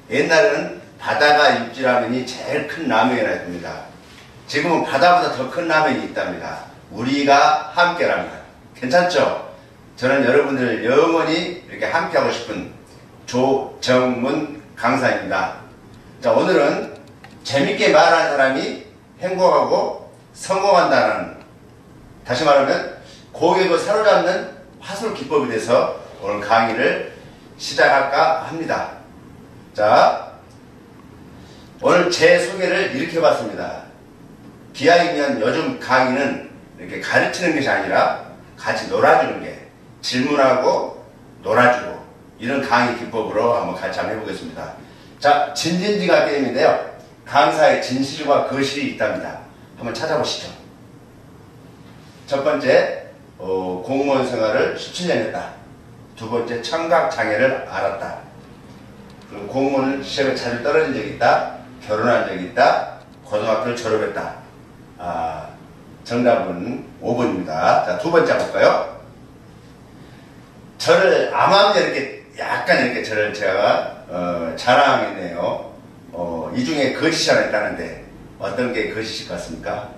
옛날에는 바다가 육지라면이 제일 큰 라면이라 됩니다. 지금은 바다보다 더 큰 라면이 있답니다. 우리가 함께라면. 괜찮죠? 저는 여러분들 영원히 이렇게 함께하고 싶은 조정문 강사입니다. 자, 오늘은 재밌게 말하는 사람이 행복하고 성공한다는, 다시 말하면 고객을 사로잡는 화술 기법에 대해서 오늘 강의를 시작할까 합니다. 자, 오늘 제 소개를 이렇게 해봤습니다. 기왕이면 요즘 강의는 이렇게 가르치는 것이 아니라 같이 놀아주는 게, 질문하고 놀아주고, 이런 강의 기법으로 한번 해보겠습니다. 자, 진진지가 게임인데요. 강사의 진실과 거실이 있답니다. 한번 찾아보시죠. 첫 번째, 공무원 생활을 17년 했다. 두 번째, 청각장애를 알았다. 그리고 공무원 시험에 자주 떨어진 적이 있다. 결혼한 적이 있다. 고등학교를 졸업했다. 정답은 5번입니다. 자, 두 번째 볼까요? 저를 암암리 이렇게 약간 이렇게 저를 제가 자랑했네요. 이 중에 거짓이 하나 있다는데 어떤 게 거짓일 것 같습니까?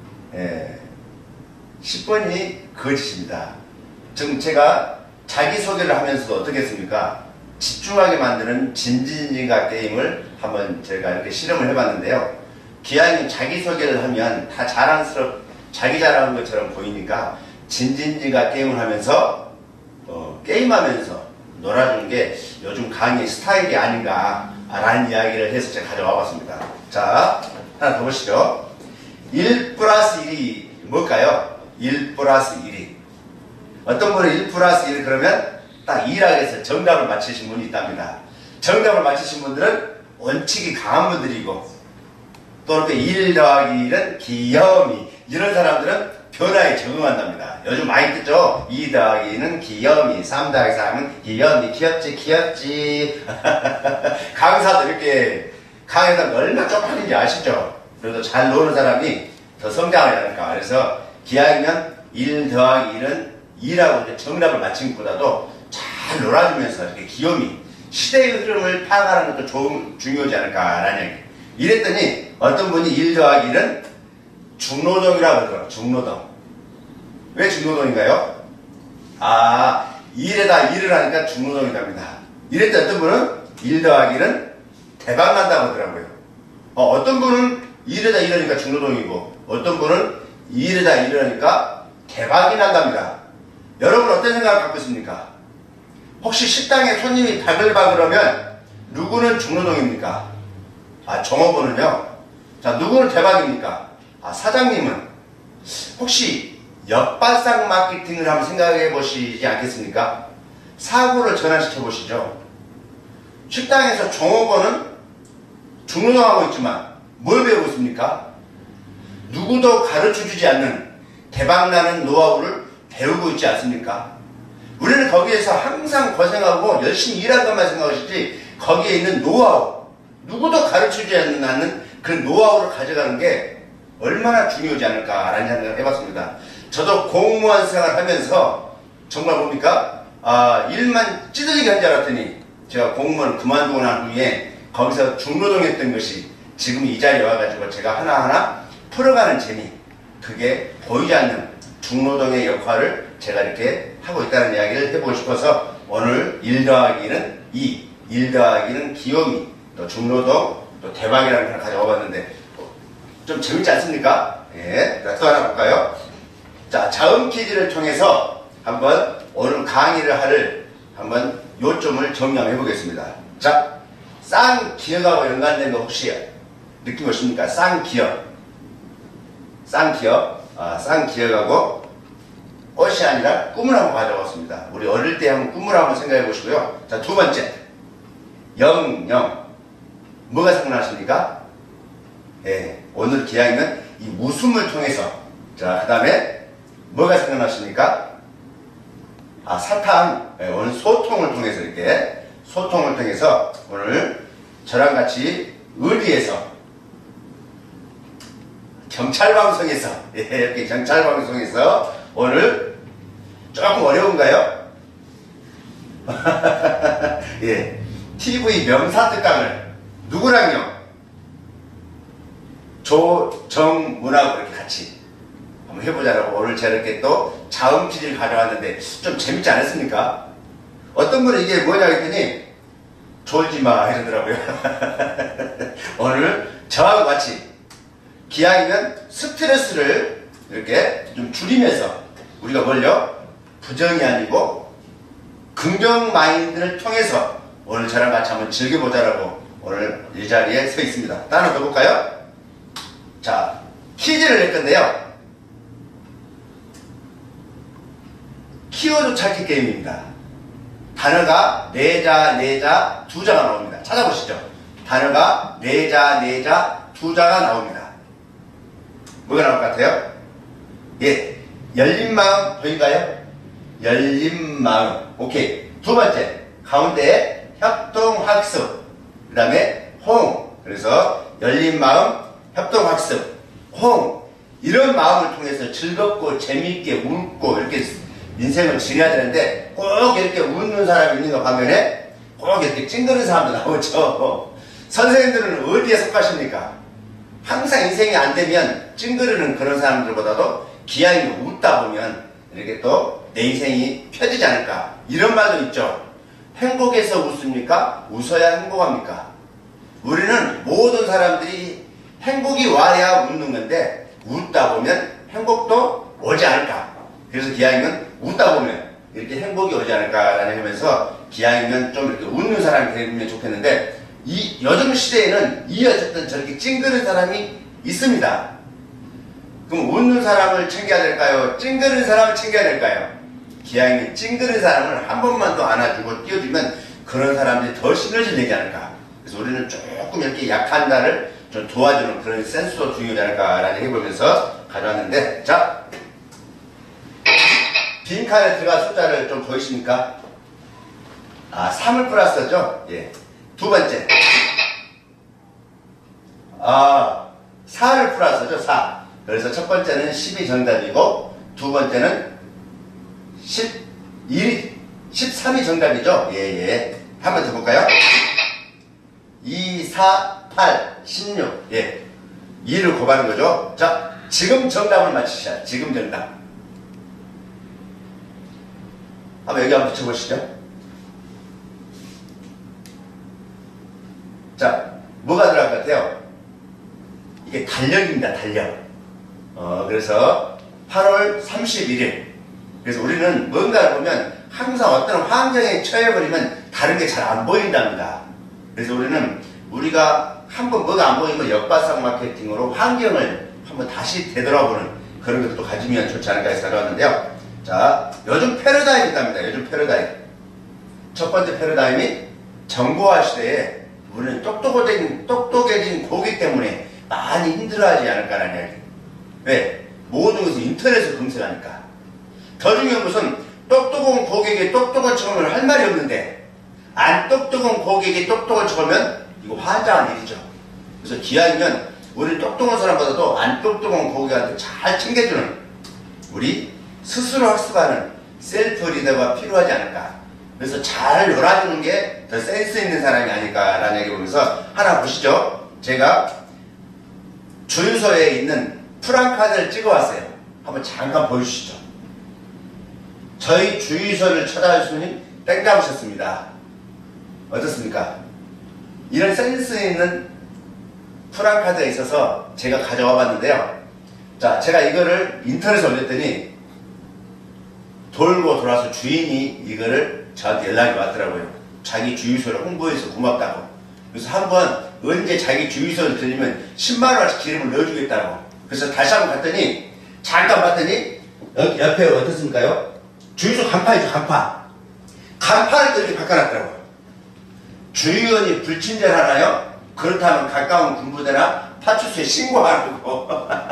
10번이 거짓입니다. 지금 제가 자기소개를 하면서도 어떻게 했습니까? 집중하게 만드는 진진지가 게임을 한번 제가 이렇게 실험을 해봤는데요. 기왕이 자기소개를 하면 다 자기 자랑한 것처럼 보이니까 진진지가 게임을 하면서 게임하면서 놀아주는 게 요즘 강의 스타일이 아닌가 라는 이야기를 해서 제가 가져와 봤습니다. 자, 하나 더 보시죠. 1 플러스 1이 뭘까요? 1 플러스 1이. 어떤 분은 1 플러스 1 그러면 딱 2라고 해서 정답을 맞히신 분이 있답니다. 정답을 맞히신 분들은 원칙이 강한 분들이고, 또 이렇게 1 더하기 1은 귀여움이, 이런 사람들은 변화에 적응한답니다. 요즘 많이 듣죠? 2 더하기 2는 귀여움이, 3 더하기 3은 귀여움이, 귀엽지. 강사도 이렇게 강의가 얼마나 쪽팔린지 아시죠? 그래도 잘 노는 사람이 더 성장을 하니까. 그래서 기왕이면 1 더하기 1은 2라고 정답을 맞힌 것보다도 잘 놀아주면서 이렇게 귀요미, 시대의 흐름을 파악하는 것도 중요하지 않을까라는 얘기. 이랬더니 어떤 분이 1 더하기 1은 중노동이라고 그러더라고요. 중노동. 왜 중노동인가요? 1에다 1을 하니까 중노동이랍니다. 이랬더니 어떤 분은 1 더하기 1은 대박난다고 하더라고요. 어떤 분은 1에다 1을 하니까 중노동이고, 어떤 분은 1에다 1을 하니까 대박이 난답니다. 여러분 어떤 생각을 갖고 있습니까? 혹시 식당에 손님이 바글바글하면 누구는 중노동입니까? 종업원은요? 자, 누구는 대박입니까? 사장님은? 혹시 역발상 마케팅을 한번 생각해 보시지 않겠습니까? 사고를 전환시켜 보시죠. 식당에서 종업원은 중노동하고 있지만 뭘 배우고 있습니까? 누구도 가르쳐주지 않는 대박나는 노하우를 배우고 있지 않습니까? 우리는 거기에서 항상 고생하고 열심히 일한 것만 생각하시지, 거기에 있는 노하우, 누구도 가르쳐주지 않는 그 노하우를 가져가는 게 얼마나 중요하지 않을까라는 생각을 해봤습니다. 저도 공무원 생활하면서 정말 뭡니까? 일만 찌들리게 한 줄 알았더니 제가 공무원 그만두고 난 후에 거기서 중노동했던 것이 지금 이 자리에 와가지고 제가 하나하나 풀어가는 재미, 그게 보이지 않는 중노동의 역할을 제가 이렇게 하고 있다는 이야기를 해보고 싶어서 오늘 1 더하기 1은 2, 1 더하기 1은 귀요미, 또 중노동, 또 대박이라는 걸 가져와 봤는데 좀 재밌지 않습니까? 예. 자, 또 하나 볼까요? 자, 자음 퀴즈를 통해서 한번 오늘 강의를 한번 요점을 정리해 보겠습니다. 자, 쌍기역하고 연관된 거 혹시 느낌 오십니까? 쌍기역. 쌍기역하고 꽃이 아니라 꿈을 한번 가져왔습니다. 우리 어릴 때 한번 꿈을 한번 생각해 보시고요. 자, 두 번째. 영영. 뭐가 생각나십니까? 예, 오늘 기왕이면 이 웃음을 통해서. 자, 그 다음에 뭐가 생각나십니까? 사탕. 예, 오늘 소통을 통해서 소통을 통해서 오늘 저랑 같이 의리에서 경찰방송에서 이렇게 경찰방송에서 오늘 조금 어려운가요? 예, TV 명사 특강을 누구랑요? 조정문하고 이렇게 같이 한번 해보자라고 오늘 제가 이렇게 또 자음 퀴즈를 가져왔는데 좀 재밌지 않았습니까? 어떤 분은 이게 뭐냐 했더니 졸지마 이러더라고요. 오늘 저하고 같이 기왕이면 스트레스를 이렇게 좀 줄이면서 우리가 뭘요? 부정이 아니고 긍정 마인드를 통해서 오늘 저랑 같이 한번 즐겨보자라고 오늘 이 자리에 서 있습니다. 따라 가볼까요? 자, 퀴즈를 낼 건데요. 키워드 찾기 게임입니다. 단어가 네자 두 자가 나옵니다. 찾아보시죠. 단어가 네자 두 자가 나옵니다. 뭐가 나올 것 같아요? 예, 열린 마음 보인가요? 열린 마음. 오케이. 두 번째, 가운데에 협동학습. 그 다음에 호응. 그래서 열린 마음, 협동학습, 호응. 이런 마음을 통해서 즐겁고 재미있게 웃고 이렇게 인생을 지내야 되는데 꼭 이렇게 웃는 사람이 있는 거 반면에 꼭 이렇게 찡그는 사람도 나오죠. 선생님들은 어디에 속하십니까? 항상 인생이 안 되면 찡그르는 그런 사람들보다도 기왕이 웃다 보면 이렇게 또 내 인생이 펴지지 않을까. 이런 말도 있죠. 행복해서 웃습니까? 웃어야 행복합니까? 우리는 모든 사람들이 행복이 와야 웃는 건데 웃다 보면 행복도 오지 않을까. 그래서 기왕이면 웃다 보면 이렇게 행복이 오지 않을까라는 하면서 기왕이면 좀 이렇게 웃는 사람이 되면 좋겠는데 이 요즘 시대에는 이 어쨌든 저렇게 찡그는 사람이 있습니다. 그럼 웃는 사람을 챙겨야 될까요? 찡그는 사람을 챙겨야 될까요? 기왕이면 찡그는 사람을 한 번만 더 안아주고 띄워주면 그런 사람들이 더 시너지를 내지 않을까. 그래서 우리는 조금 이렇게 약한 자를 좀 도와주는 그런 센스도 중요하지 않을까라는 해보면서 가져왔는데, 자, 빈칸에 들어간 숫자를 좀 보이십니까? 아, 3을 플러스죠? 예. 두 번째. 아, 4를 플러스죠? 4. 그래서 첫 번째는 10이 정답이고, 두 번째는 13이 정답이죠? 예, 예. 한 번 더 볼까요? 2, 4, 8, 16. 예. 2를 곱하는 거죠? 자, 지금 정답을 맞히시죠. 지금 정답. 한번 여기 한번 붙여보시죠. 자, 뭐가 들어갈 것 같아요? 이게 달력입니다, 달력. 그래서 8월 31일. 그래서 우리는 뭔가를 보면 항상 어떤 환경에 처해버리면 다른 게 잘 안 보인답니다. 그래서 우리는 우리가 한번 뭐가 안 보이면 역발상 마케팅으로 환경을 한번 다시 되돌아보는 그런 것도 가지면 좋지 않을까 해서 가져왔는데요. 자, 요즘 패러다임이 있답니다. 요즘 패러다임. 첫 번째 패러다임이 정보화 시대에 우리는 똑똑해진 고객 때문에 많이 힘들어하지 않을까라는 이야기. 왜? 모든 것을 인터넷에서 검색하니까. 더 중요한 것은 똑똑한 고객이 똑똑한 척을 할 말이 없는데 안 똑똑한 고객이 똑똑한 척하면 이거 환장한 일이죠. 그래서 기왕이면 우리 똑똑한 사람보다도 안 똑똑한 고객한테 잘 챙겨주는 우리 스스로 학습하는 셀프 리더가 필요하지 않을까. 그래서 잘 놀아주는 게 더 센스 있는 사람이 아닐까라는 얘기 보면서 하나 보시죠. 제가 주유소에 있는 프랑카드를 찍어왔어요. 한번 잠깐 보여주시죠. 저희 주유소를 찾아갈 손님 땡 잡으셨습니다. 어떻습니까? 이런 센스 있는 프랑카드가 있어서 제가 가져와 봤는데요. 자, 제가 이거를 인터넷에 올렸더니 돌고 돌아서 주인이 이거를 저한테 연락이 왔더라고요. 자기 주유소를 홍보해서 고맙다고. 그래서 한번 언제 자기 주유소를 들리면 10만원씩 기름을 넣어주겠다고. 그래서 다시 한번 갔더니 잠깐 봤더니 여기 옆에 어떻습니까요? 주유소 간판이죠, 간판. 간판을 또 이렇게 바꿔놨더라고요. 주유원이 불친절 하나요? 그렇다면 가까운 군부대나 파출소에 신고하라고.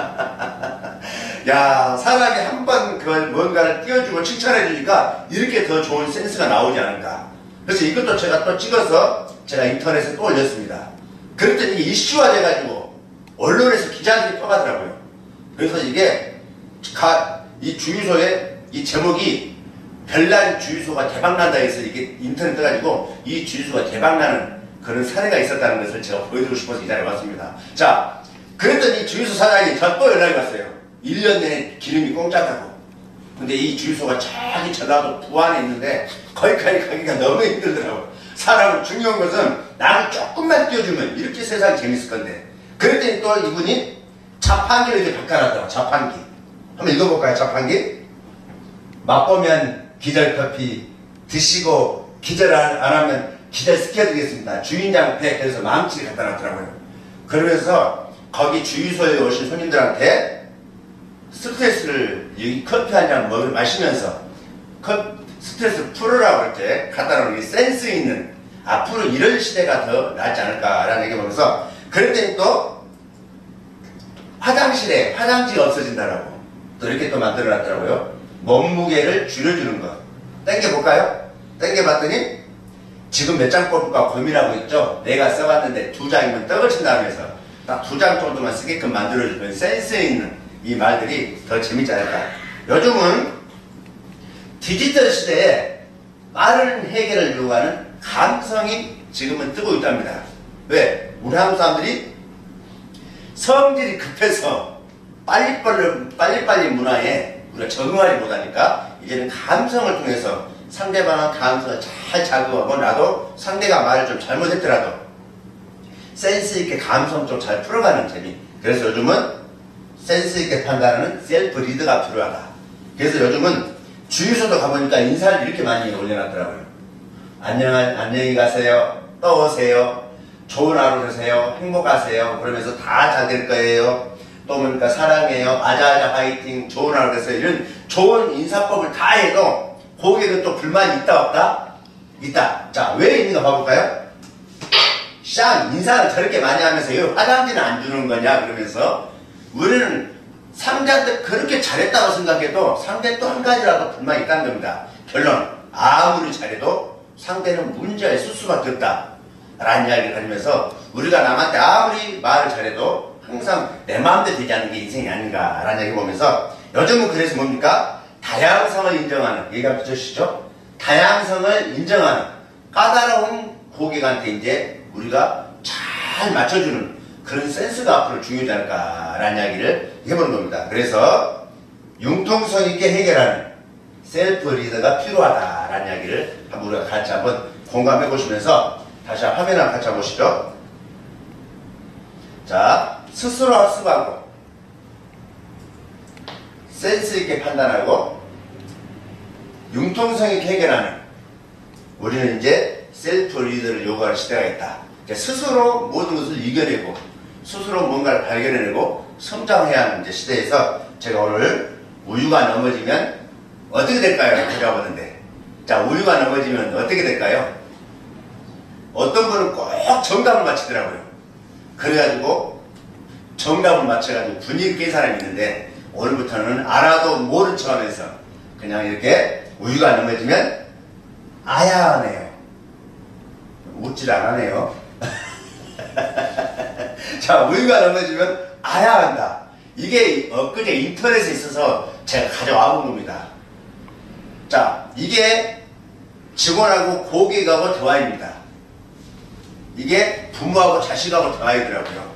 야, 사람이 한번 그걸 뭔가를 띄워주고 칭찬해주니까 이렇게 더 좋은 센스가 나오지 않을까. 그래서 이것도 제가 또 찍어서 제가 인터넷에 또 올렸습니다. 그랬더니 이게 이슈화 돼가지고 언론에서 기자들이 떠가더라고요. 그래서 이게 이 주유소의 이 제목이 별난 주유소가 대박난다 해서 이게 인터넷 떠가지고 이 주유소가 대박나는 그런 사례가 있었다는 것을 제가 보여드리고 싶어서 이 자리에 왔습니다. 자, 그랬더니 주유소 사장이 저 또 연락이 왔어요. 1년 내내 기름이 공짜다고. 근데 이 주유소가 저기 전라도 부안에 있는데 거기까지 가기가 너무 힘들더라고. 사람은 중요한 것은 나를 조금만 띄워주면 이렇게 세상이 재밌을 건데. 그랬더니 또 이분이 자판기를 이렇게 바꿔놨더라고. 자판기. 한번 읽어볼까요? 자판기. 맛보면 기절커피, 드시고 기절 안 하면 기절 시켜드리겠습니다. 주인장한테 그래서 마음치게 갖다 놨더라고요. 그러면서 거기 주유소에 오신 손님들한테 스트레스를 이 커피 한 잔 마시면서 스트레스를 풀으라고 이렇게 갖다 놓은 게 센스 있는 앞으로 이런 시대가 더 낫지 않을까라는 얘기 보면서 그랬더니 또 화장실에 화장지가 없어진다라고 또 이렇게 또 만들어 놨더라고요. 몸무게를 줄여주는 것. 땡겨볼까요? 땡겨봤더니 지금 몇 장 뽑을까 고민하고 있죠. 내가 써봤는데 2장이면 떡을 친다면서 딱 2장 정도만 쓰게끔 만들어주면 센스 있는 이 말들이 더 재밌지 않을까. 요즘은 디지털 시대에 빠른 해결을 요구하는 감성이 지금은 뜨고 있답니다. 왜? 우리 한국 사람들이 성질이 급해서 빨리빨리 문화에 우리가 적응하지 못하니까 이제는 감성을 통해서 상대방의 감성을 잘 자극하고 나도 상대가 말을 좀 잘못했더라도 센스 있게 감성 좀 잘 풀어가는 재미. 그래서 요즘은 센스 있게 판단하는 셀프 리더가 필요하다. 그래서 요즘은 주유소도 가보니까 인사를 이렇게 많이 올려놨더라고요. 안녕히 가세요. 또 오세요. 좋은 하루 되세요. 행복하세요. 그러면서 다 잘 될 거예요. 또 보니까 사랑해요. 아자아자 화이팅. 좋은 하루 되세요. 이런 좋은 인사법을 다 해도 고객은 또 불만이 있다 없다? 있다. 자, 왜 있는가 봐볼까요? 쌍 인사를 저렇게 많이 하면서 왜 화장지는 안 주는 거냐 그러면서 우리는 상대한테 그렇게 잘했다고 생각해도 상대 또 한 가지라도 불만이 있다는 겁니다. 결론 아무리 잘해도 상대는 문제가 있을 수밖에 없다 라는 이야기를 하면서 우리가 남한테 아무리 말을 잘해도 항상 내 마음대로 되지 않는 게 인생이 아닌가 라는 이야기 보면서 요즘은 그래서 뭡니까? 다양성을 인정하는 얘기가 붙여주시죠? 다양성을 인정하는 까다로운 고객한테 이제 우리가 잘 맞춰주는 그런 센스가 앞으로 중요하지 않을까라는 이야기를 해보는 겁니다. 그래서 융통성 있게 해결하는 셀프 리더가 필요하다라는 이야기를 한번 우리가 같이 한번 공감해 보시면서 다시 화면 한번 같이 한번 보시죠. 자, 스스로 학습하고 센스 있게 판단하고 융통성 있게 해결하는 우리는 이제 셀프 리더를 요구할 시대가 있다. 스스로 모든 것을 이겨내고 스스로 뭔가를 발견해내고 성장해야 하는 이제 시대에서 제가 오늘 우유가 넘어지면 어떻게 될까요? 찾아보는데 자, 우유가 넘어지면 어떻게 될까요? 어떤 분은 꼭 정답을 맞히더라고요. 그래가지고 정답을 맞춰가지고 분위기 깬 사람이 있는데 오늘부터는 알아도 모른 척하면서 그냥 이렇게 우유가 넘어지면 아야 하네요. 웃질 않아네요. 자, 우유가 넘어지면 아야 한다. 이게 엊그제 인터넷에 있어서 제가 가져와 본 겁니다. 자, 이게 직원하고 고객하고 대화입니다. 이게 부모하고 자식하고 대화이더라고요.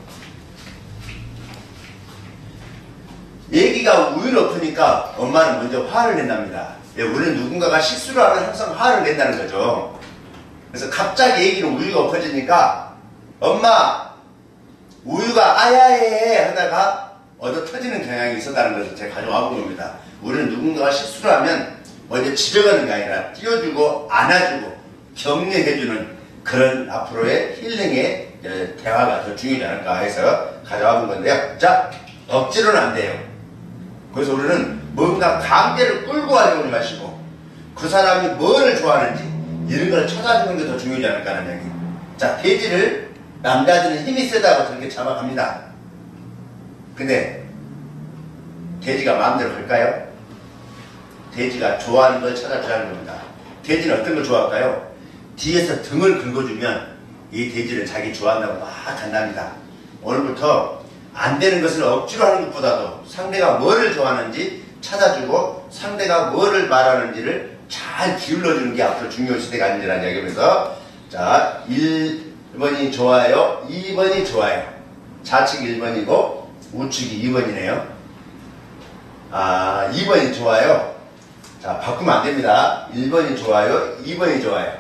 얘기가 우유를 엎으니까 엄마는 먼저 화를 낸답니다. 우리는 누군가가 실수를 하면 항상 화를 낸다는 거죠. 그래서 갑자기 얘기는 우유가 엎어지니까 엄마 우유가 아야해 하다가 얻어 터지는 경향이 있었다는 것을 제가 가져와 본 겁니다. 우리는 누군가가 실수를 하면 먼저 지적하는 게 아니라 띄워주고 안아주고 격려해주는 그런 앞으로의 힐링의 대화가 더 중요하지 않을까 해서 가져와 본 건데요. 자, 억지로는 안 돼요. 그래서 우리는 뭔가 관계를 끌고 가려고 하지 마시고 그 사람이 뭐를 좋아하는지 이런 걸 찾아주는 게 더 중요하지 않을까 하는 얘기. 자, 돼지를 남자들은 힘이 세다고 저렇게 잡아갑니다. 근데 돼지가 마음대로 갈까요? 돼지가 좋아하는 걸 찾아줘야 하는 겁니다. 돼지는 어떤 걸 좋아할까요? 뒤에서 등을 긁어주면 이 돼지는 자기 좋아한다고 막 간답니다. 오늘부터 안 되는 것을 억지로 하는 것보다도 상대가 뭐를 좋아하는지 찾아주고 상대가 뭐를 말하는지를 잘 잘 기울어지는 게 앞으로 중요한 시대가 아니라는 이야기하면서 자 1번이 좋아요, 2번이 좋아요. 좌측이 1번이고 우측이 2번이네요. 아 2번이 좋아요. 자 바꾸면 안됩니다. 1번이 좋아요, 2번이 좋아요.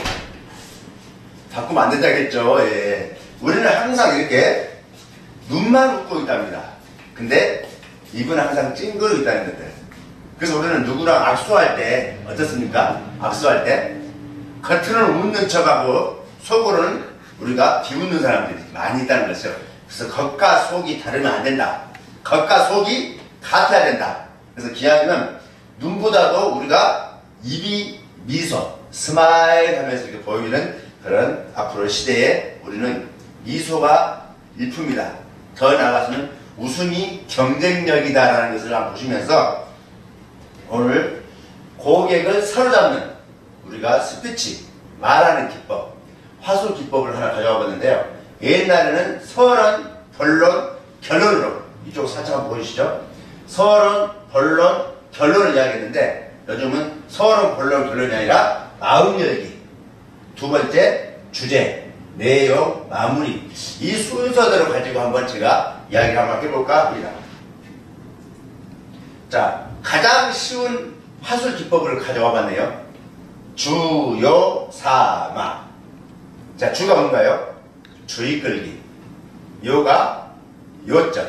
바꾸면 안된다겠죠. 예. 우리는 항상 이렇게 눈만 웃고 있답니다. 근데 입은 항상 찡그리고 있다는 것들. 그래서 우리는 누구랑 악수할 때 어떻습니까? 악수할 때 겉으로는 웃는 척하고 속으로는 우리가 비웃는 사람들이 많이 있다는 것이죠. 그래서 겉과 속이 다르면 안 된다. 겉과 속이 같아야 된다. 그래서 기왕이면 눈보다도 우리가 입이 미소, 스마일 하면서 이렇게 보이는 그런 앞으로 시대에 우리는 미소가 일품이다. 더 나아가서는 웃음이 경쟁력이다라는 것을 한번 보시면서 오늘 고객을 사로잡는 우리가 스피치, 말하는 기법, 화술 기법을 하나 가져와 봤는데요. 옛날에는 서론, 본론, 결론으로 이쪽 살짝 한번 보이시죠? 서론, 본론, 결론을 이야기했는데 요즘은 서론, 본론, 결론이 아니라 마음 열기, 두 번째 주제, 내용, 마무리 이 순서대로 가지고 한번 제가 이야기를 한번 해볼까 합니다. 자, 가장 쉬운 화술 기법을 가져와 봤네요. 주, 요, 사, 마. 자, 주가 뭔가요? 주의 끌기. 요가 요점.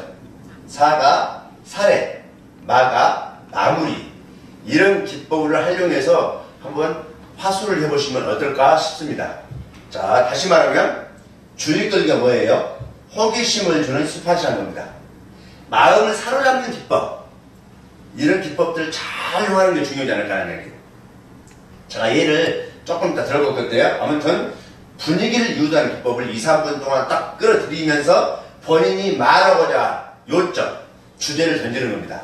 사가 사례. 마가 마무리. 이런 기법을 활용해서 한번 화술을 해보시면 어떨까 싶습니다. 자, 다시 말하면 주의 끌기가 뭐예요? 호기심을 주는 스팟이라는 겁니다. 마음을 사로잡는 기법. 이런 기법들을 잘 활용하는 게 중요하지 않을까 하는 얘기예요. 제가 예를 조금 이따 들어볼 건데요. 아무튼 분위기를 유도하는 기법을 2, 3분 동안 딱 끌어들이면서 본인이 말하고자 요점, 주제를 던지는 겁니다.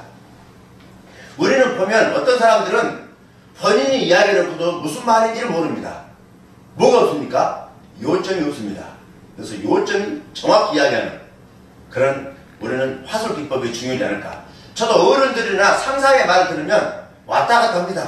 우리는 보면 어떤 사람들은 본인이 이야기해놓고도 무슨 말인지를 모릅니다. 뭐가 없습니까? 요점이 없습니다. 그래서 요점이 정확히 이야기하는 그런 우리는 화술 기법이 중요하지 않을까. 저도 어른들이나 상사의 말을 들으면 왔다 갔다 합니다.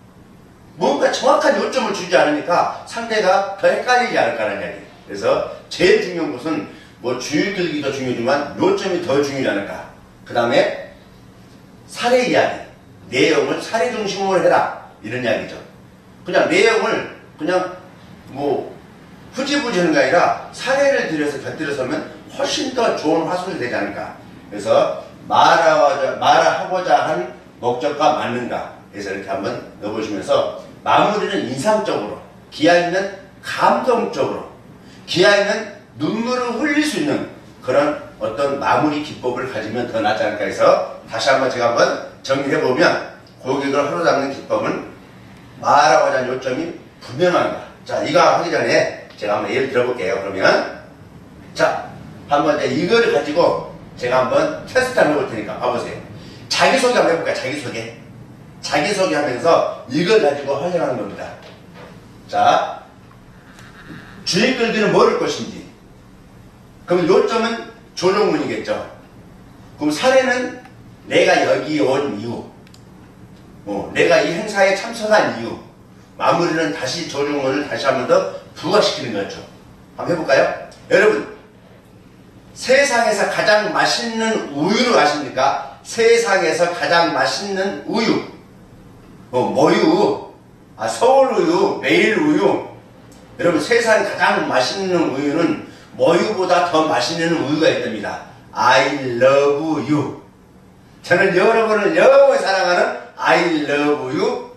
뭔가 정확한 요점을 주지 않으니까 상대가 더 헷갈리지 않을까라는 이야기. 그래서 제일 중요한 것은 뭐 주의 끌기도 중요하지만 요점이 더 중요하지 않을까. 그 다음에 사례 이야기, 내용을 사례 중심으로 해라 이런 이야기죠. 그냥 내용을 그냥 뭐 후지부지 하는 게 아니라 사례를 들여서 곁들여서면 훨씬 더 좋은 화술이 되지 않을까. 그래서 말하고자 한 목적과 맞는가. 그래서 이렇게 한번 넣어보시면서 마무리는 인상적으로, 기아 있는 감동적으로, 기아 있는 눈물을 흘릴 수 있는 그런 어떤 마무리 기법을 가지면 더 낫지 않을까 해서 다시 한번 제가 한번 정리해보면 고객을 사로잡는 기법은 말하고자 하는 요점이 분명한가. 자, 이거 하기 전에 제가 한번 예를 들어볼게요. 그러면 자, 한번 이제 이거를 가지고 제가 한번 테스트 한번 해볼 테니까 봐보세요. 자기소개 한번 해볼까요? 자기소개. 자기소개 하면서 이걸 가지고 활용하는 겁니다. 자, 주의 끌기는 뭐를 것인지. 그럼 요점은 조종문이겠죠. 그럼 사례는 내가 여기 온 이유. 내가 이 행사에 참석한 이유. 마무리는 다시 조종문을 다시 한 번 더 부각시키는 거죠. 한번 해볼까요? 여러분, 세상에서 가장 맛있는 우유를 아십니까? 세상에서 가장 맛있는 우유. 모유. 서울우유, 매일우유. 여러분, 세상에 가장 맛있는 우유는 모유보다 더 맛있는 우유가 있답니다. I love you. 저는 여러분을 영원히 사랑하는 I love you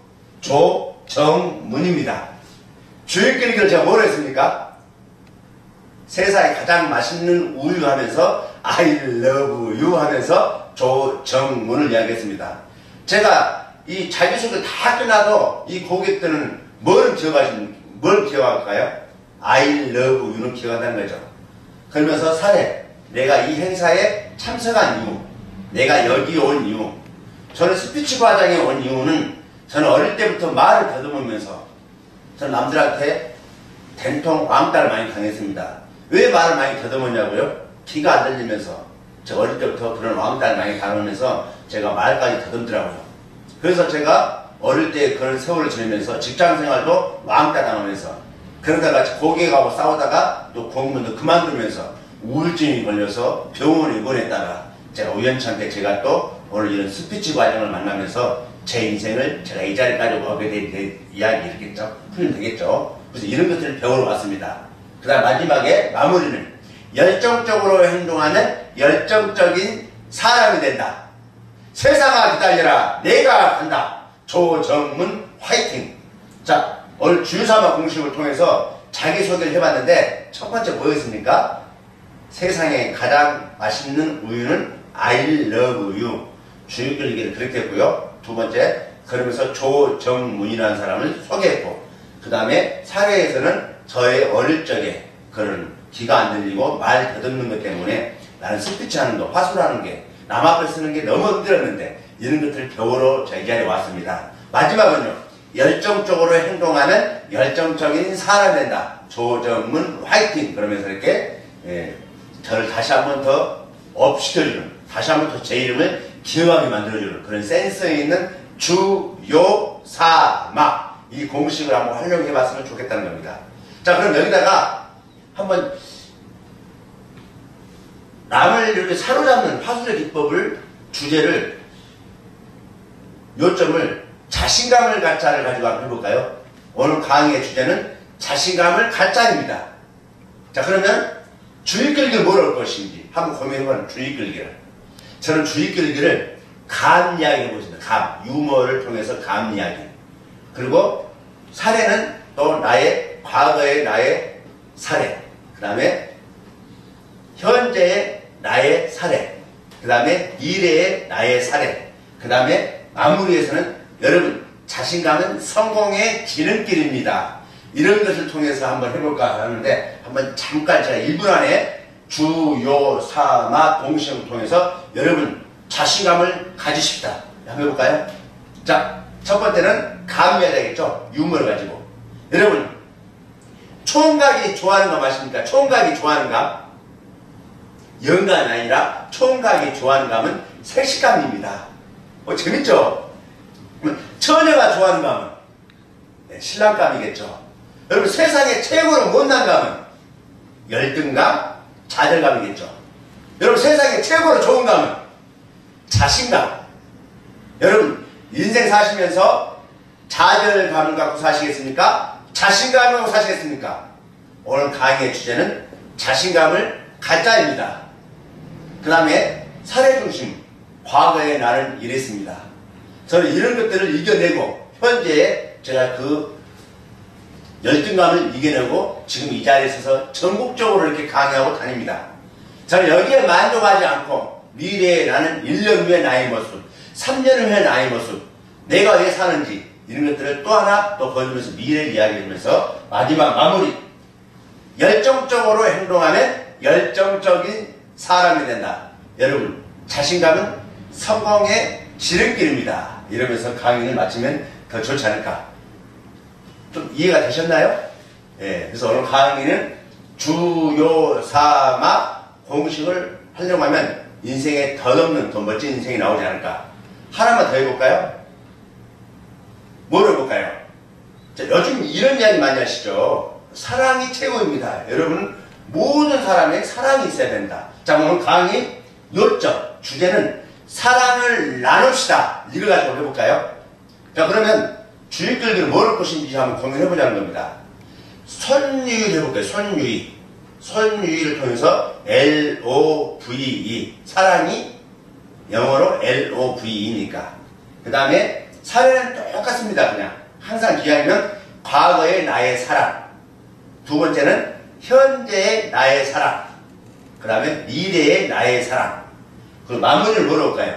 조정문입니다. 주의 끌기를 제가 뭐라 했습니까? 세상에 가장 맛있는 우유 하면서 I love you 하면서 조정문을 이야기했습니다. 제가 이 자기소개 다 끝나도 이 고객들은 뭘 기억할까요? I love you는 기억한다는 거죠. 그러면서 사례, 내가 이 행사에 참석한 이유, 내가 여기 온 이유. 저는 스피치 과정에 온 이유는 저는 어릴 때부터 말을 더듬으면서 저는 남들한테 된통 왕따를 많이 당했습니다. 왜 말을 많이 더듬었냐고요? 귀가 안 들리면서 제가 어릴 때부터 그런 왕따를 많이 당하면서 제가 말까지 더듬더라고요. 그래서 제가 어릴 때 그런 세월을 지내면서 직장 생활도 왕따 당하면서 그러다가 고객하고 싸우다가 또 공무원도 그만두면서 우울증이 걸려서 병원에 입원했다가 제가 우연찮게 제가 또 오늘 이런 스피치 과정을 만나면서 제 인생을 제가 이 자리까지 오게 된 이야기 이렇겠죠? 풀면 되겠죠? 그래서 이런 것들을 배우러 왔습니다. 그 다음 마지막에 마무리는 열정적으로 행동하는 열정적인 사람이 된다. 세상아 기다려라. 내가 간다. 조정문 화이팅. 자, 오늘 주유사마 공식을 통해서 자기소개를 해봤는데 첫 번째 뭐였습니까? 세상에 가장 맛있는 우유는 I love you. 주유길 얘기를 그렇게 했고요. 두 번째, 그러면서 조정문이라는 사람을 소개했고, 그 다음에 사회에서는 저의 어릴 적에 그런 귀가 안 들리고 말 더듬는 것 때문에 나는 스피치 하는 거, 화술하는 게, 남 앞에 쓰는 게 너무 힘들었는데 이런 것들을 배우러 저 이 자리에 왔습니다. 마지막은요. 열정적으로 행동하는 열정적인 사람이 된다. 조정문 화이팅! 그러면서 이렇게 저를 다시 한 번 더 업시켜주는, 다시 한 번 더 제 이름을 기억하게 만들어주는 그런 센스 있는 주요사마 이 공식을 한번 활용해봤으면 좋겠다는 겁니다. 자, 그럼 여기다가 한번 남을 이렇게 사로잡는 화술의 기법을 주제를 요점을 자신감을 갖자를 가지고 한번 해볼까요? 오늘 강의의 주제는 자신감을 갖자입니다. 자, 그러면 주의끌기를 뭘 할 것인지 한번 고민해보는 주의끌기를. 저는 주의끌기를 감 이야기 해보겠습니다. 감, 유머를 통해서 감 이야기. 그리고 사례는 또 나의 과거의 나의 사례. 그 다음에 현재의 나의 사례. 그 다음에 미래의 나의 사례. 그 다음에 마무리에서는 여러분 자신감은 성공의 지름길입니다. 이런 것을 통해서 한번 해볼까 하는데 한번 잠깐 제가 1분 안에 주요사마 공식을 통해서 여러분 자신감을 가지십시다. 한번 해볼까요? 자, 첫 번째는 감이어야 되겠죠? 유머를 가지고. 여러분 총각이 좋아하는 감 아십니까? 총각이 좋아하는 감? 영감이 아니라 총각이 좋아하는 감은 색시감입니다. 재밌죠? 처녀가 좋아하는 감은 신랑감이겠죠. 여러분 세상에 최고로 못난 감은 열등감, 좌절감이겠죠. 여러분 세상에 최고로 좋은 감은 자신감. 여러분 인생 사시면서 좌절감을 갖고 사시겠습니까? 자신감을 갖고 사시겠습니까? 오늘 강의의 주제는 자신감을 갖자입니다. 그 다음에 사례중심. 과거에 나는 이랬습니다. 저는 이런 것들을 이겨내고 현재에 제가 그 열등감을 이겨내고 지금 이 자리에 서서 전국적으로 이렇게 강의하고 다닙니다. 저는 여기에 만족하지 않고 미래에 나는 1년 후의 나의 모습, 3년 후의 나의 모습, 내가 왜 사는지 이런 것들을 또 하나 또 보여주면서 미래를 이야기하면서 마지막 마무리. 열정적으로 행동하면 열정적인 사람이 된다. 여러분 자신감은 성공의 지름길입니다. 이러면서 강의를 마치면 더 좋지 않을까. 좀 이해가 되셨나요? 예, 그래서 오늘 강의는 주요사마 공식을 활용하면 인생에 덧없는 더 멋진 인생이 나오지 않을까. 하나만 더 해볼까요? 뭘 해볼까요? 자, 요즘 이런 이야기 많이 하시죠. 사랑이 최고입니다. 여러분 모든 사람에 사랑이 있어야 된다. 자, 오늘 강의 요점 주제는 사랑을 나눕시다. 이걸 가지고 해볼까요? 자, 그러면 주의끌기를 뭘 할 것인지 한번 고민해보자는 겁니다. 손유의 해볼까요? 손유의. 손유의를 통해서 LOVE. 사랑이 영어로 LOVE니까. 그 다음에 사례는 똑같습니다. 그냥. 항상 기하면 과거의 나의 사랑. 두 번째는 현재의 나의 사랑. 그 다음에 미래의 나의 사랑. 그 마무리를 뭐로 할까요?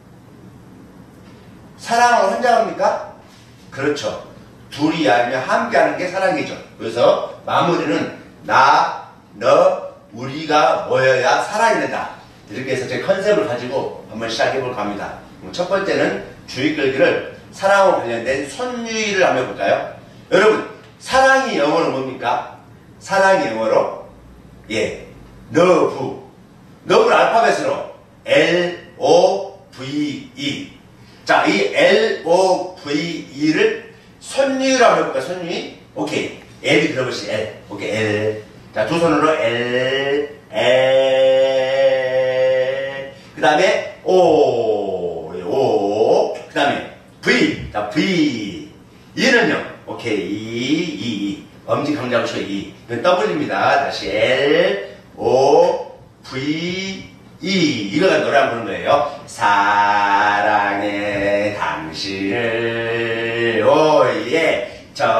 사랑을 혼자 합니까? 그렇죠. 둘이 아니면 함께하는 게 사랑이죠. 그래서 마무리는 나, 너, 우리가 모여야 사랑이 된다. 이렇게 해서 제 컨셉을 가지고 한번 시작해볼까 합니다. 첫 번째는 주의끌기를 사랑과 관련된 손유의를 한번 해볼까요? 여러분 사랑이 영어로 뭡니까? 사랑이 영어로 love. love를 알파벳으로 LOVE. 자, 이 LOVE 이를 손유라고 해볼까? 손유. 오케이. L이 들어보시. L. 오케이. L. 자, 두 손으로 L. L. 그 다음에 O. O. 그 다음에 V. 자, V. 이는요. 오케이. E. 엄지 강 잡으시고 E. 이건 W입니다. 다시 L. O. V. E. 이거가 노래 한번 부르는 거예요. 사랑해 당신을 오예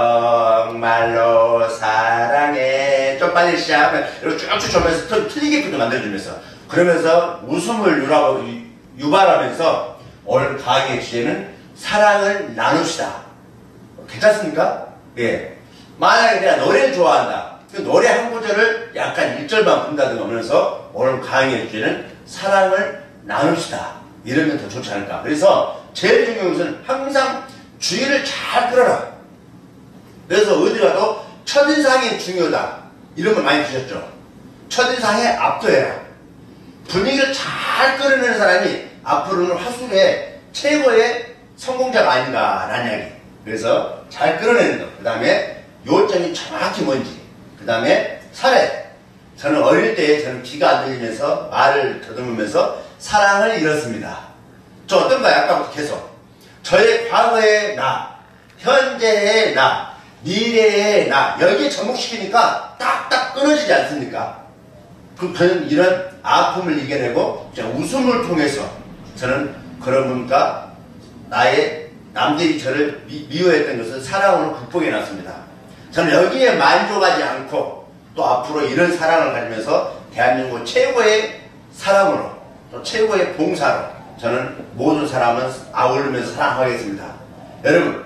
정말로 사랑해. 좀 빨리 시작하면 이렇게 쭉쭉 주면서 좀 틀리게끔 만들어주면서 그러면서 웃음을 유발하면서 오늘 강의의 주제는 사랑을 나눕시다. 괜찮습니까? 예. 만약에 내가 노래를 좋아한다. 그 노래 한 구절을 약간 1절만 본다든가 하면서 오늘 강의의 주제는 사랑을 나눕시다. 이러면 더 좋지 않을까. 그래서 제일 중요한 것은 항상 주의를 잘 끌어라. 그래서 어디 가도 첫인상이 중요하다. 이런 걸 많이 드셨죠. 첫인상에 압도해라. 분위기를 잘 끌어내는 사람이 앞으로는 화술의 최고의 성공자가 아닌가라는 이야기. 그래서 잘 끌어내는 것. 그 다음에 요점이 정확히 뭔지. 그 다음에 사례. 저는 어릴 때 저는 귀가 안 들리면서 말을 더듬으면서 사랑을 잃었습니다. 저 어떤가요? 아까부터 계속. 저의 과거의 나, 현재의 나, 미래의 나, 여기에 접목시키니까 딱딱 끊어지지 않습니까? 저는 이런 아픔을 이겨내고 웃음을 통해서 저는 그런 분과 나의 남들이 저를 미워했던 것을 사랑으로 극복해 놨습니다. 저는 여기에 만족하지 않고 또 앞으로 이런 사랑을 가지면서 대한민국 최고의 사랑으로 또 최고의 봉사로 저는 모든 사람을 아우르면서 사랑하겠습니다. 여러분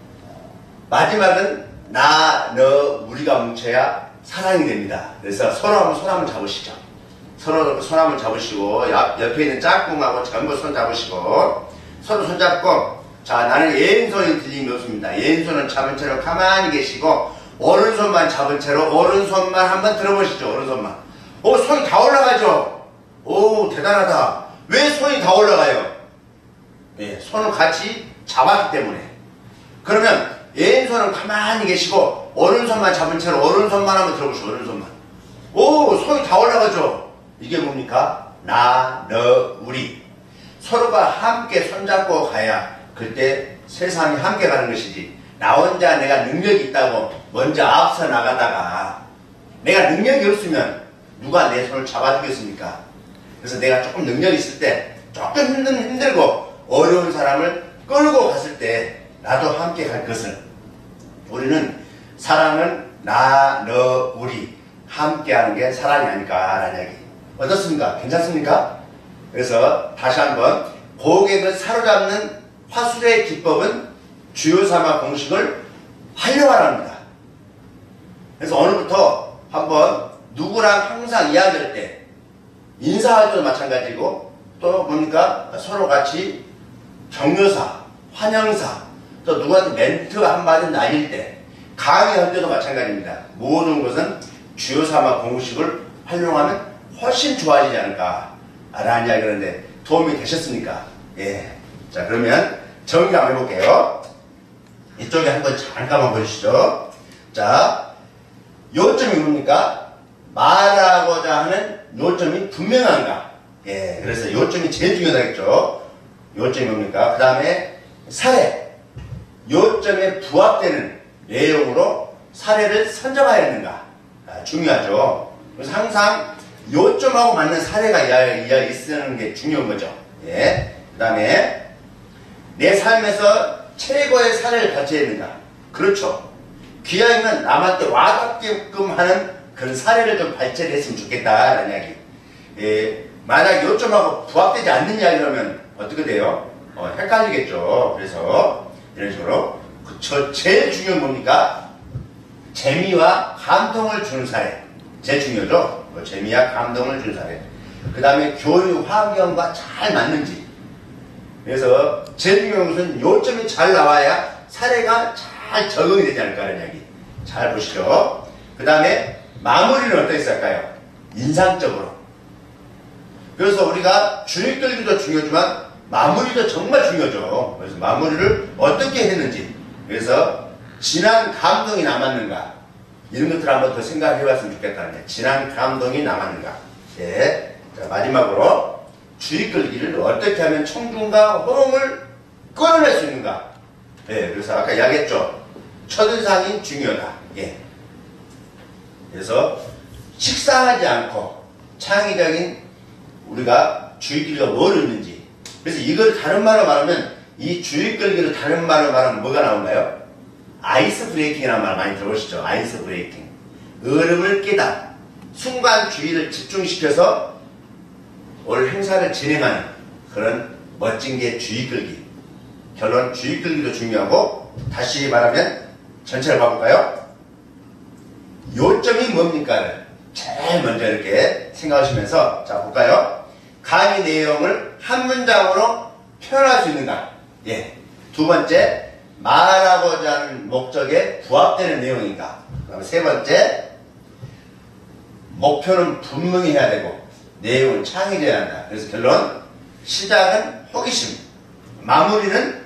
마지막은 나, 너, 우리가 뭉쳐야 사랑이 됩니다. 그래서 서로 한번 손 한번 잡으시죠. 서로 손 한번 잡으시고 옆에 있는 짝꿍하고 전부 손 잡으시고 서로 손 잡고 자 나는 왼손이 들림이 없습니다. 왼손은 잡은 채로 가만히 계시고 오른손만 잡은 채로 오른손만 한번 들어보시죠. 오른손만. 오 손이 다 올라가죠. 오 대단하다. 왜 손이 다 올라가요? 네, 손을 같이 잡았기 때문에. 그러면 왼손은 가만히 계시고 오른손만 잡은 채로 오른손만 한번 들어보시죠. 오른손만. 오 손이 다 올라가죠. 이게 뭡니까? 나, 너, 우리. 서로가 함께 손잡고 가야 그때 세상이 함께 가는 것이지 나 혼자 내가 능력이 있다고 먼저 앞서 나가다가 내가 능력이 없으면 누가 내 손을 잡아주겠습니까? 그래서 내가 조금 능력이 있을 때 조금 힘들고 어려운 사람을 끌고 갔을 때 나도 함께 갈 것을 우리는 사랑은 나, 너, 우리 함께 하는 게 사랑이 아닐까라는 얘기. 어떻습니까? 괜찮습니까? 그래서 다시 한번 고객을 사로잡는 화술의 기법은 주요 삼아 공식을 활용하랍니다. 그래서 오늘부터 한번 누구랑 항상 이야기할 때 인사할 때도 마찬가지고 또 뭡니까? 서로 같이 격려사, 환영사 또 누구한테 멘트가 한마디 날릴 때 강의할 때도 마찬가지입니다. 모든 것은 주요 삼아 공식을 활용하면 훨씬 좋아지지 않을까 라는 이야기를 하는데 도움이 되셨습니까? 예. 자 그러면 정리 한번 해볼게요. 이쪽에 한번 잠깐만 보시죠. 자 요점이 뭡니까? 말하고자 하는 요점이 분명한가? 예. 그래서 요점이 제일 중요하겠죠. 요점이 뭡니까? 그 다음에 사례. 요점에 부합되는 내용으로 사례를 선정해야 되는가? 중요하죠. 그래서 항상 요점하고 맞는 사례가 있는 게 중요한 거죠. 예. 그 다음에 내 삶에서 최고의 사례를 가져야 된다. 그렇죠. 귀하면 남한테 와닿게끔 하는 그런 사례를 좀 발전을 했으면 좋겠다라는 이야기. 예. 만약 요점하고 부합되지 않는 이야기라면 어떻게 돼요? 헷갈리겠죠. 그래서 이런 식으로 제일 중요한 뭡니까? 재미와 감동을 주는 사례. 제일 중요하죠. 재미와 감동을 주는 사례. 그 다음에 교육 환경과 잘 맞는지. 그래서 제일 중요한 것은 요점이 잘 나와야 사례가 잘 적응이 되지 않을까라는 이야기. 잘 보시죠. 그 다음에 마무리는 어떻게 쓸까요? 인상적으로. 그래서 우리가 주눅 들기도 중요하지만 마무리도 정말 중요하죠. 그래서 마무리를 어떻게 했는지 그래서 진한 감동이 남았는가? 이런 것들 한번 더 생각해 봤으면 좋겠다는 거예요. 진한 감동이 남았는가? 예. 자, 마지막으로 주의 끌기를 어떻게 하면 청중과 호응을 끌어낼 수 있는가? 예. 그래서 아까 이야기했죠. 첫인상이 중요하다. 예. 그래서 식상하지 않고 창의적인 우리가 주의 끌기가 뭘 있는지. 그래서 이걸 다른 말로 말하면 이 주의 끌기를 다른 말로 말하면 뭐가 나오나요? 아이스 브레이킹이라는 말 많이 들어보시죠? 아이스 브레이킹. 얼음을 깨다. 순간 주의를 집중시켜서 오늘 행사를 진행하는 그런 멋진 게 주의 끌기. 결론 주의 끌기도 중요하고 다시 말하면 전체를 봐볼까요? 요점이 뭡니까를 제일 먼저 이렇게 생각하시면서 자 볼까요? 강의 내용을 한 문장으로 표현할 수 있는가? 예. 두 번째, 말하고자 하는 목적에 부합되는 내용인가? 그다음에 세 번째, 목표는 분명히 해야 되고 내용은 창의적이어야 한다. 그래서 결론, 시작은 호기심, 마무리는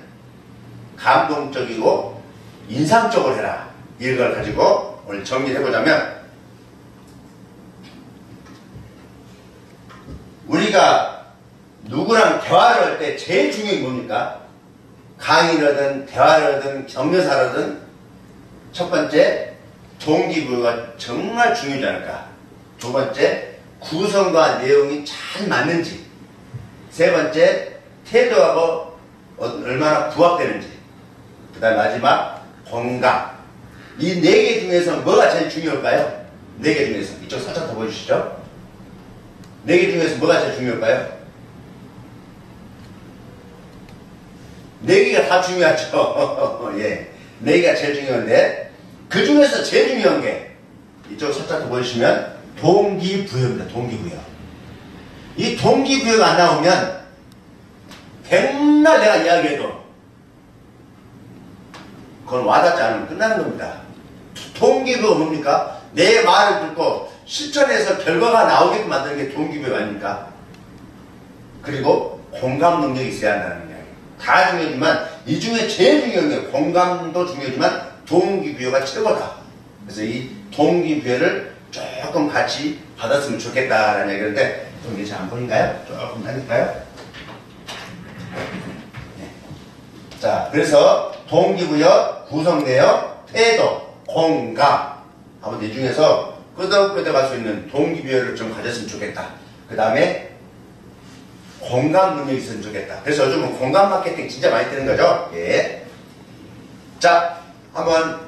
감동적이고 인상적으로 해라. 이걸 가지고 오늘 정리를 해보자면 우리가 누구랑 대화를 할 때 제일 중요한 게 뭡니까? 강의라든 대화라든 격려사라든 첫 번째 동기부여가 정말 중요하지 않을까? 두 번째 구성과 내용이 잘 맞는지, 세 번째 태도하고 얼마나 부합되는지, 그 다음 마지막 건강. 이 네 개 중에서 뭐가 제일 중요할까요? 네 개 중에서 이쪽 살짝 더 보여주시죠. 네 개 중에서 뭐가 제일 중요할까요? 네 개가 다 중요하죠. 예, 네 개가 제일 중요한데 그 중에서 제일 중요한 게 이쪽 살짝 더 보여주시면 동기부여입니다. 동기부여. 이 동기부여가 안 나오면 백날 내가 이야기해도 그건 와닿지 않으면 끝나는 겁니다. 동기부여가 뭡니까? 내 말을 듣고 실천해서 결과가 나오게끔 만드는 게 동기부여 아닙니까? 그리고 공감 능력이 있어야 한다는 이야기. 다 중요하지만 이 중에 제일 중요한 게 공감도 중요하지만 동기부여가 최고다. 그래서 이 동기부여를 조금 같이 받았으면 좋겠다라는 얘기인데 좀 이게 잘 안 보인가요? 조금 당길까요? 네. 자, 그래서 동기부여, 구성내역, 태도, 공감. 아무튼 이 중에서 끄덕끄덕 할 수 있는 동기부여를 좀 가졌으면 좋겠다. 그 다음에 공감 능력이 있으면 좋겠다. 그래서 요즘은 공감 마케팅 진짜 많이 뜨는 거죠. 예. 자, 한번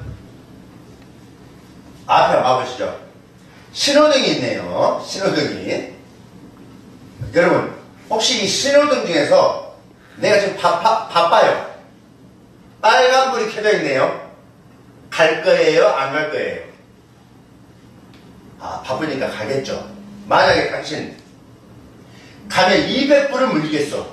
앞에 와보시죠. 신호등이 있네요. 신호등이. 여러분, 혹시 이 신호등 중에서 내가 지금 바빠요. 빨간불이 켜져 있네요. 갈 거예요? 안 갈 거예요? 아, 바쁘니까 가겠죠. 만약에 당신 가면 200불을 물리겠어.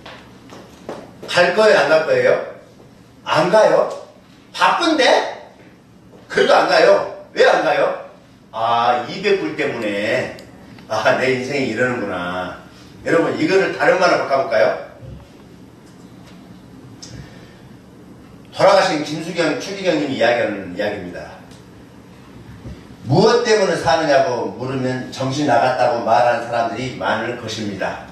갈 거예요? 안 갈 거예요? 안 가요? 바쁜데? 그래도 안 가요. 왜 안 가요? 아, 200불 때문에 아, 내 인생이 이러는구나. 여러분, 이거를 다른 말로 바꿔볼까요? 돌아가신 김수경, 추기경님이 이야기하는 이야기입니다. 무엇 때문에 사느냐고 물으면 정신 나갔다고 말하는 사람들이 많을 것입니다.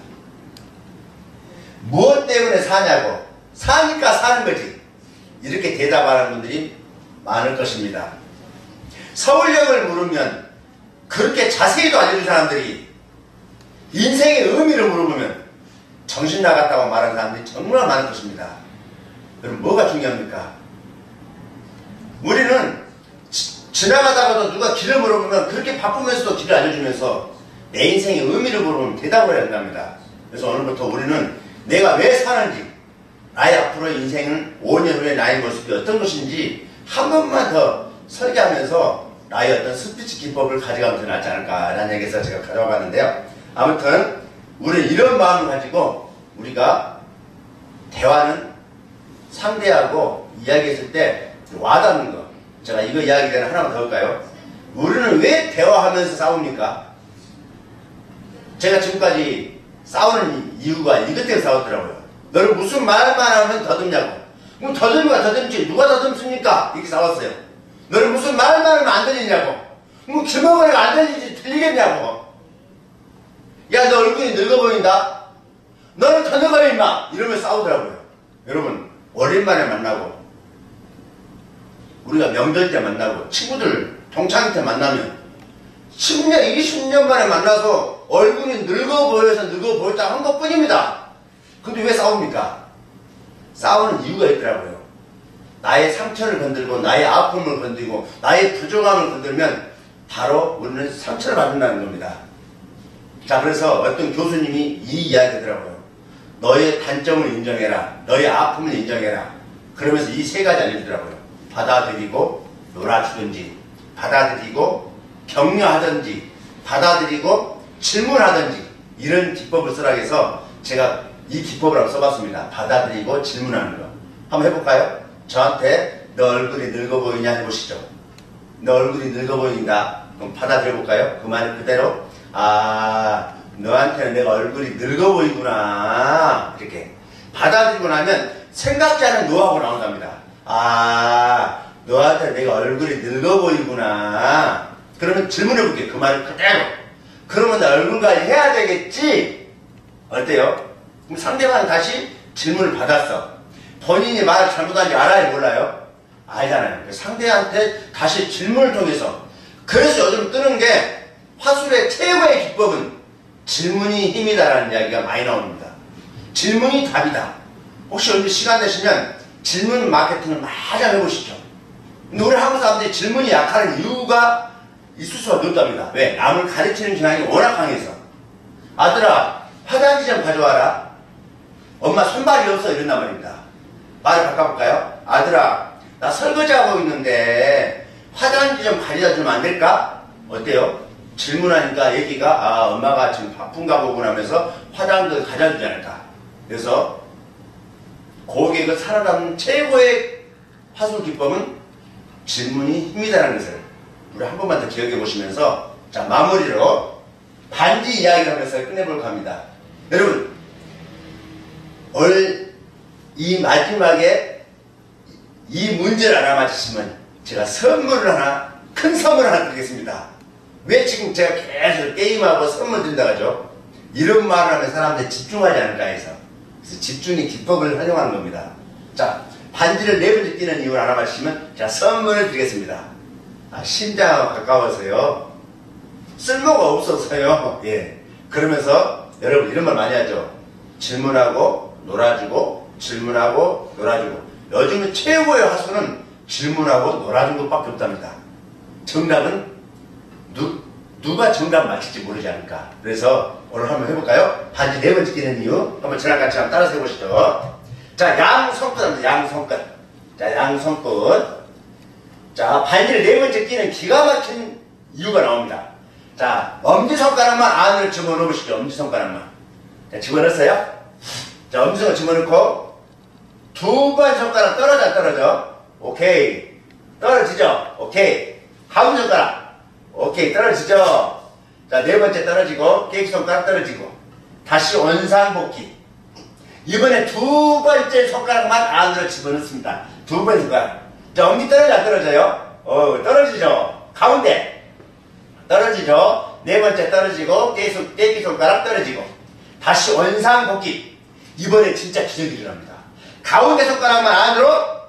무엇 때문에 사냐고, 사니까 사는 거지. 이렇게 대답하는 분들이 많을 것입니다. 서울역을 물으면 그렇게 자세히도 알려준 사람들이 인생의 의미를 물어보면 정신 나갔다고 말하는 사람들이 정말 많을 것입니다. 그럼 뭐가 중요합니까? 우리는 지나가다가도 누가 길을 물어보면 그렇게 바쁘면서도 길을 알려주면서 내 인생의 의미를 물어보면 대답을 해야 된답니다. 그래서 오늘부터 우리는 내가 왜 사는지, 나의 앞으로의 인생은 5년 후에 나의 모습이 어떤 것인지 한 번만 더 설계하면서 나의 어떤 스피치 기법을 가져가면 더 낫지 않을까라는 얘기에서 제가 가져와 봤는데요. 아무튼 우리는 이런 마음을 가지고 우리가 대화는 상대하고 이야기했을 때 와닿는 거. 제가 이거 이야기 전에 하나만 더 할까요? 우리는 왜 대화하면서 싸웁니까? 제가 지금까지 싸우는 이유가 이것 때문에 싸웠더라고요. 너는 무슨 말만 하면 더듬냐고. 그럼 더듬이가 더듬지 누가 더듬습니까? 이렇게 싸웠어요. 너는 무슨 말만 하면 안 들리냐고. 뭐 김어머니가 안 들리지 들리겠냐고. 야, 너 얼굴이 늙어 보인다? 너는 더 늙어 임마! 이러면서 싸우더라고요. 여러분, 오랜만에 만나고 우리가 명절 때 만나고 친구들 동창 때 만나면 10년, 20년 만에 만나서 얼굴이 늙어 보여서 늙어 보였다 한 것 뿐입니다. 근데 왜 싸웁니까? 싸우는 이유가 있더라고요. 나의 상처를 건들고 나의 아픔을 건들고 나의 부족함을 건들면 바로 우리는 상처를 받는다는 겁니다. 자, 그래서 어떤 교수님이 이 이야기 하더라고요. 너의 단점을 인정해라. 너의 아픔을 인정해라. 그러면서 이 세 가지 알려주더라고요. 받아들이고 놀아주든지, 받아들이고 격려하든지, 받아들이고 질문하든지, 이런 기법을 쓰라고 해서 제가 이 기법을 한번 써봤습니다. 받아들이고 질문하는 거. 한번 해볼까요? 저한테 너 얼굴이 늙어 보이냐 해보시죠. 너 얼굴이 늙어 보인다. 그럼 받아들여볼까요? 그 말 그대로. 아, 너한테는 내가 얼굴이 늙어 보이구나. 이렇게 받아들이고 나면 생각지 않은 노하우가 나온답니다. 아, 너한테 내가 얼굴이 늙어 보이구나. 그러면 질문해볼게. 그 말을 그대로. 그러면 나 얼굴 관리 해야 되겠지? 어때요? 그럼 상대방은 다시 질문을 받았어. 본인이 말을 잘못한지 알아요? 몰라요? 알잖아요. 상대한테 다시 질문을 통해서. 그래서 요즘 뜨는 게 화술의 최고의 기법은 질문이 힘이다라는 이야기가 많이 나옵니다. 질문이 답이다. 혹시 언제 시간 되시면 질문 마케팅을 많이 해보시죠. 근데 우리 한국 사람들이 질문이 약하는 이유가 있을 수가 없답니다. 왜? 남을 가르치는 경향이 워낙 강해서. 아들아, 화장지 좀 가져와라. 엄마 손발이 없어. 이런단 말입니다. 말을 바꿔볼까요? 아들아, 나 설거지하고 있는데 화장지 좀 가져다 주면 안 될까? 어때요? 질문하니까 얘기가 아, 엄마가 지금 바쁜가 보구나 하면서 화장지를 가져다 주지 않을까. 그래서 고객을 살아남는 최고의 화술 기법은 질문이 힘이다라는 것을 우리 한 번만 더 기억해 보시면서, 자, 마무리로 반지 이야기를 하면서 끝내볼까 합니다. 여러분, 이 마지막에 이 문제를 알아맞히시면 제가 선물을 하나, 큰 선물을 하나 드리겠습니다. 왜 지금 제가 계속 게임하고 선물 드린다고 하죠? 이런 말을 하면 사람들이 집중하지 않을까 해서. 그래서 집중의 기법을 활용하는 겁니다. 자, 반지를 4번째 끼는 이유를 알아맞히시면 제가 선물을 드리겠습니다. 아, 심장하고 가까워서요. 쓸모가 없어서요. 예. 그러면서 여러분 이런 말 많이 하죠. 질문하고 놀아주고, 질문하고 놀아주고. 요즘은 최고의 화술은 질문하고 놀아준 것밖에 없답니다. 정답은 누가 정답 맞힐지 모르지 않을까. 그래서 오늘 한번 해볼까요? 반지 4번째 끼는 이유 한번 저랑 같이 한번 따라서 해보시죠. 자, 양손끝 합니다. 양손끝. 자, 양손끝. 자, 반지를 4번째 끼는 기가 막힌 이유가 나옵니다. 자, 엄지손가락만 안으로 집어넣어 보시죠. 엄지손가락만. 자, 집어넣었어요? 자, 엄지손가락 집어넣고 두 번 손가락 떨어져 안 떨어져? 오케이. 떨어지죠? 오케이. 가운데 손가락. 오케이. 떨어지죠? 자, 4번째 떨어지고 계기손가락 떨어지고 다시 원상복귀. 이번에 두 번째 손가락만 안으로 집어넣습니다. 두 번째 손가락. 자, 엄지 떨어져 안 떨어져요? 떨어지죠? 가운데 떨어지죠? 4번째 떨어지고 계기손가락 떨어지고 다시 원상복귀. 이번에 진짜 기적이 일어납니다. 가운데 손가락만 안으로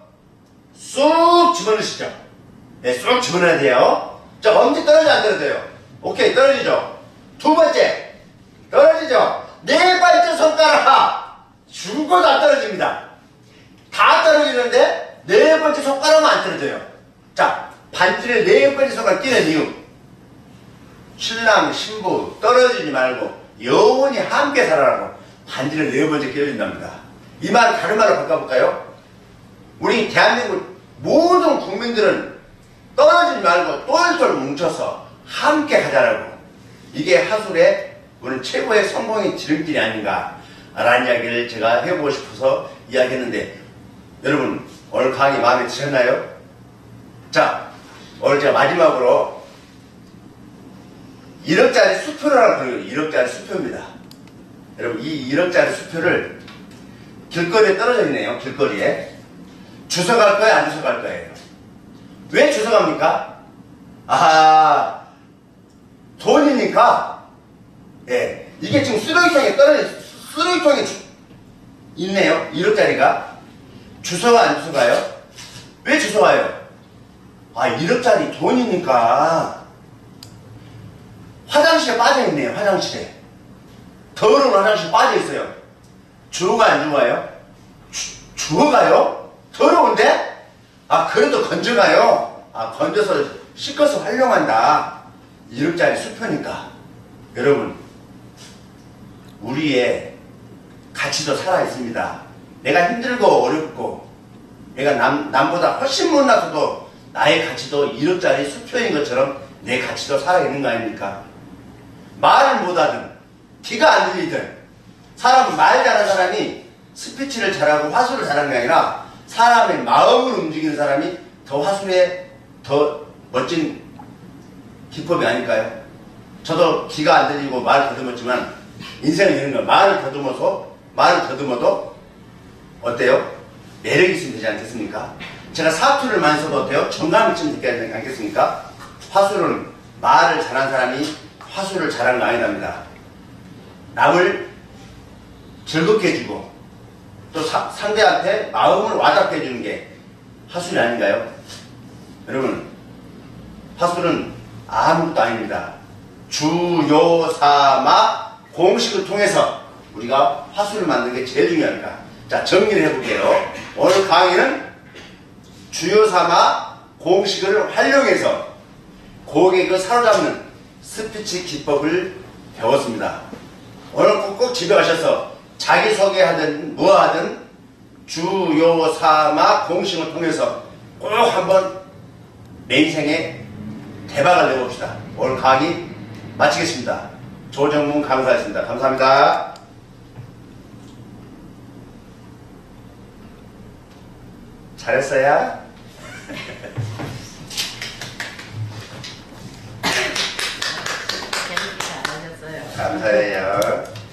쑥 집어넣으시죠. 네, 쑥 집어넣어야 돼요. 자, 엄지 떨어져 안 떨어져요? 오케이, 떨어지죠? 두 번째 떨어지죠? 4번째 손가락 죽어도 안 떨어집니다. 다 떨어지는데 4번째 손가락만 안 떨어져요. 자, 반지를 4번째 손가락 끼는 이유. 신랑 신부 떨어지지 말고 영원히 함께 살아라고 반지를 4번째 끼워준답니다. 이 말 다른 말로 바꿔볼까요? 우리 대한민국 모든 국민들은 떨어지지 말고 똘똘 뭉쳐서 함께 가자라고. 이게 하술의 오늘 최고의 성공의 지름길이 아닌가 라는 이야기를 제가 해보고 싶어서 이야기했는데, 여러분 오늘 강의 마음에 드셨나요? 자, 오늘 제가 마지막으로 1억짜리 수표라고 그래요. 1억짜리 수표입니다. 여러분, 이 1억짜리 수표를 길거리에 떨어져 있네요. 길거리에. 주워 갈 거예요? 안 주워 갈 거예요? 왜 주워 갑니까? 아, 돈이니까. 예. 이게 지금 쓰레기통에 있네요. 1억짜리가. 주워가 안 주워 가요? 왜 주워 가요? 아, 1억짜리 돈이니까. 화장실에 빠져있네요. 화장실에. 더러운 화장실에 빠져있어요. 주워가 안 주워가요? 주워가요? 더러운데? 아, 그래도 건져가요? 아, 건져서 씻어서 활용한다. 1억짜리 수표니까. 여러분, 우리의 가치도 살아있습니다. 내가 힘들고 어렵고 내가 남보다 훨씬 못나서도 나의 가치도 1억짜리 수표인 것처럼 내 가치도 살아있는 거 아닙니까? 말을 못하든 귀가 안 들리든 사람 말 잘하는 사람이 스피치를 잘하고 화술을 잘하는 게 아니라 사람의 마음을 움직이는 사람이 더 화술에 더 멋진 기법이 아닐까요? 저도 귀가 안 들리고 말을 더듬었지만 인생은 이런 거 말을 더듬어도 어때요? 매력이 있으면 되지 않겠습니까? 제가 사투를 많이 써도 어때요? 정감이 좀 느껴야 되지 않겠습니까? 화술은 말을 잘한 사람이 화술을 잘하는 거 아니랍니다. 남을 즐겁게 해주고 또 상대한테 마음을 와닿게 해주는 게 화술이 아닌가요? 여러분, 화술은 아무것도 아닙니다. 주요사마 공식을 통해서 우리가 화술을 만드는 게 제일 중요하니까. 자, 정리를 해볼게요. 오늘 강의는 주요사마 공식을 활용해서 고객을 사로잡는 스피치 기법을 배웠습니다. 오늘 꼭 집에 가셔서 자기소개하든 뭐하든 주요사마 공식을 통해서 꼭 한번 내 인생에 대박을 내봅시다. 오늘 강의 마치겠습니다. 조정문 강사였습니다. 감사합니다. 잘했어요? 재밌게 안 하셨어요. 감사해요.